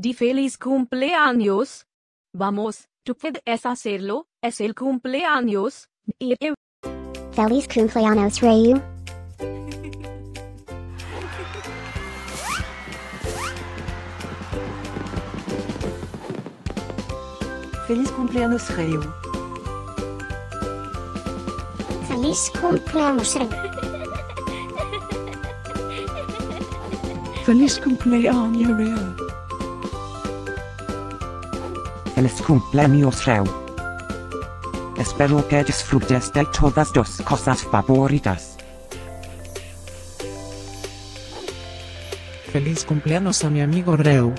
di feliz cumpleaños. Vamos, tú puedes hacerlo, es el cumpleaños de Reu. Feliz Cumpleaños Reu. Feliz Cumpleaños Reu. Feliz Cumpleaños Reu. Feliz Cumpleaños Reu. Feliz Cumpleaños Reu. Espero que disfrutes de todas tus cosas favoritas. Feliz cumpleaños a mi amigo Reu.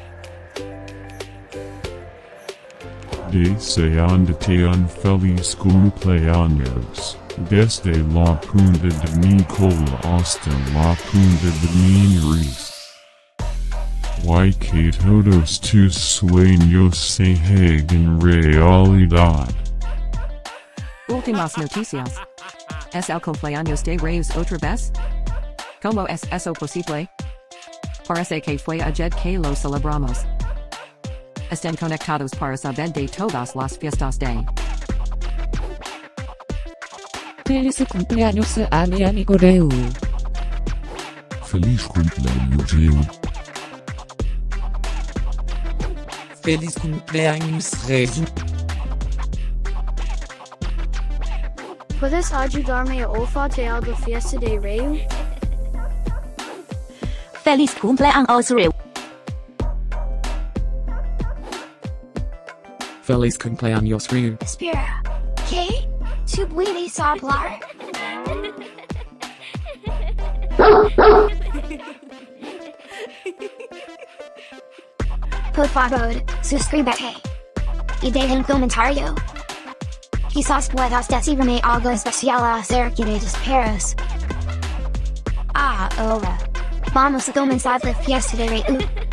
Deseándote un feliz cumpleaños, desde la punta de mi cola hasta la punta de mi nariz. Que todos tus sueños se hagan realidad. Últimas noticias. ¿Es el cumpleaños de Reu otra vez? ¿Cómo es eso posible? Parece que fue ayer que lo celebramos. Estén conectados para saber de todas las fiestas de. Feliz cumpleaños a mi amigo Reu. Feliz cumpleaños Reu. Feliz cumpleaños Reu. ¿Puedes ayudarme a olfatear la fiesta de Reu? Feliz cumpleaños Reu. Feliz cumpleaños Reu. Espera, ¿qué? ¿Tú puedes hablar? Por favor, suscríbete. Y deja un comentario. Quizás puedas decirme algo especial acerca de los perros. Ahora, vamos a comenzar la fiesta de Reu.